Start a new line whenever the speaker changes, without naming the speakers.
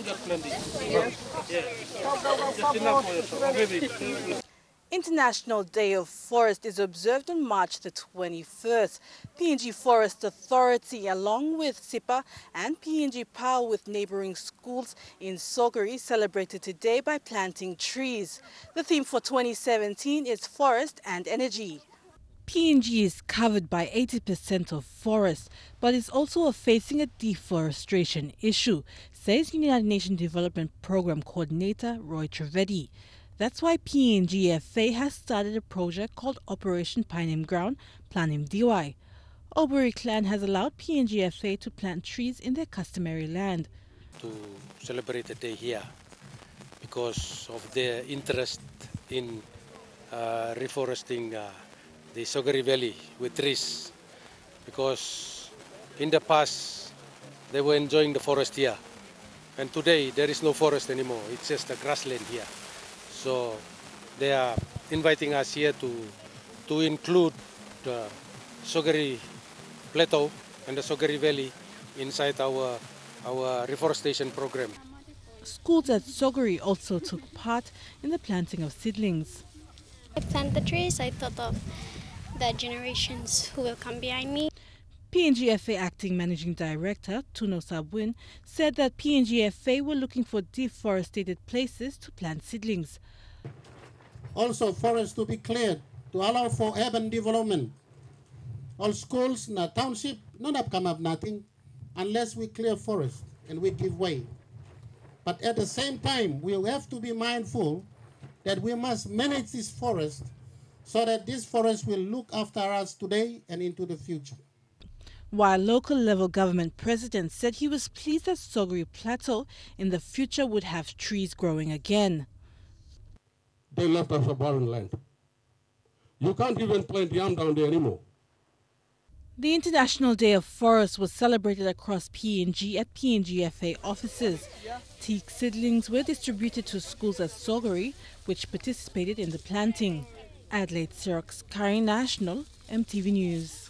International Day of Forest is observed on March the 21st. PNG Forest Authority, along with SIPA and PNG Power with neighboring schools in Soguri, celebrated today by planting trees. The theme for 2017 is Forest and Energy. PNG is covered by 80% of forest, but is also facing a deforestation issue, says United Nations Development Programme Coordinator Roy Trivedi. That's why PNGFA has started a project called Operation Panem Ground, Planim DY. Obury clan has allowed PNGFA to plant trees in their customary land.
To celebrate the day here because of their interest in reforesting the Soguri Valley with trees, because in the past they were enjoying the forest here, and today there is no forest anymore, it's just a grassland here. So they are inviting us here to include the Soguri Plateau and the Soguri Valley inside our reforestation program.
Schools at Soguri also took part in the planting of seedlings.
I plant the trees, I thought of the generations who will come behind me.
PNGFA Acting Managing Director Tuno Sabwin said that PNGFA were looking for deforested places to plant seedlings.
Also, forests to be cleared to allow for urban development. All schools in the township not come up nothing unless we clear forest and we give way. But at the same time, we have to be mindful that we must manage this forest so that this forest will look after us today and into the future.
While local level government president said he was pleased that Soguri Plateau in the future would have trees growing again.
They left us a barren land. You can't even plant yam down there anymore.
The International Day of Forest was celebrated across PNG at PNGFA offices. Teak seedlings were distributed to schools at Soguri, which participated in the planting. Adelaide Xerox, Kari National, MTV News.